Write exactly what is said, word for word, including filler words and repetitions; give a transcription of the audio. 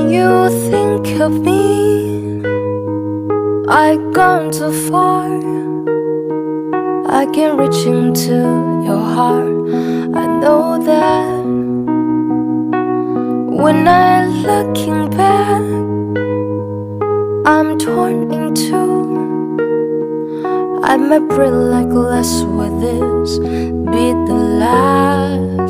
When you think of me, I've gone too far. I can reach into your heart. I know that. When I'm looking back, I'm torn in two. I might breathe like glass. Will this be the last?